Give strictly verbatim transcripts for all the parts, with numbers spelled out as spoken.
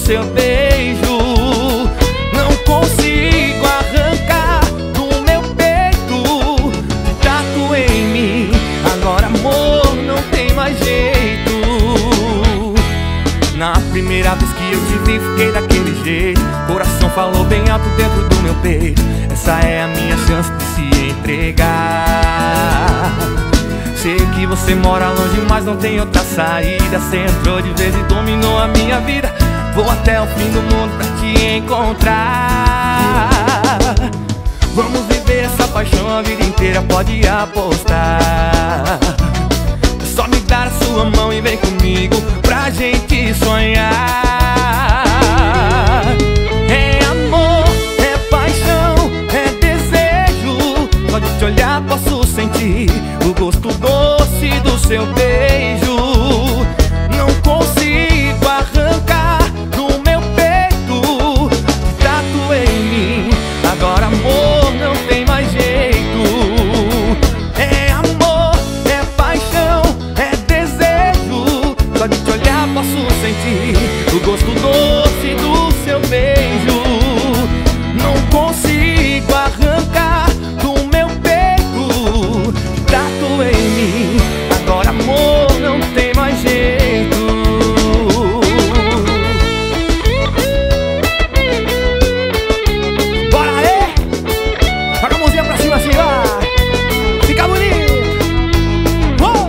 seu beijo. Não consigo arrancar do meu peito de tato em mim. Agora amor, não tem mais jeito. Na primeira vez que eu te vi, fiquei daquele jeito. Coração falou bem alto dentro do meu peito: essa é a minha chance de se entregar. Sei que você mora longe, mas não tem outra saída. Você entrou de vez e dominou a minha vida. Vou até o fim do mundo pra te encontrar. Vamos viver essa paixão a vida inteira, pode apostar. É só me dar a sua mão e vem comigo pra gente sonhar. É amor, é paixão, é desejo. Só de te olhar posso sentir o gosto doce do seu beijo. Não consigo arrancar do meu peito de tato em mim. Agora amor, não tem mais jeito. É amor, é paixão, é desejo. Só de te olhar posso sentir o gosto doce do seu beijo. Não consigo arrancar do meu peito de tato em mim. Agora amor, não tem mais jeito. Bora aí! Joga a mãozinha pra cima assim, vai! Fica bonito! Oh!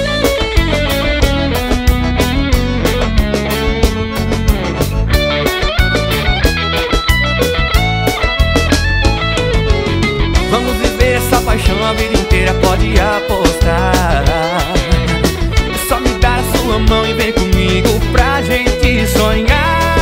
Vamos viver essa paixão a vida inteira, pode apostar. É só me dar a sua mão e vem comigo pra gente sonhar.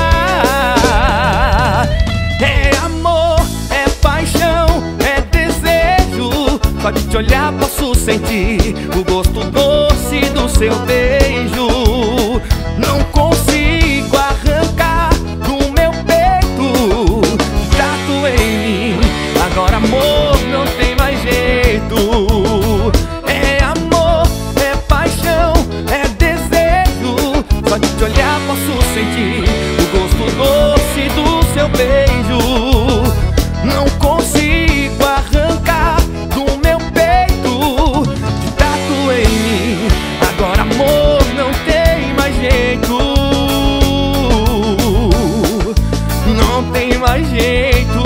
É amor, é paixão, é desejo. Só de te olhar posso sentir o gosto doce do seu beijo. Não consigo arrancar do meu peito de tato em mim. Agora amor, não tem mais jeito. É amor, é paixão, é desejo. Só de te olhar posso sentir o gosto doce do seu beijo. Não consigo arrancar do meu peito de tato em mim. Agora amor, não tem mais jeito. Não tem mais jeito.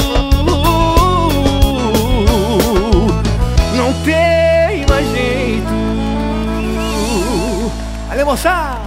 Não tem mais jeito. Valeu, moçada!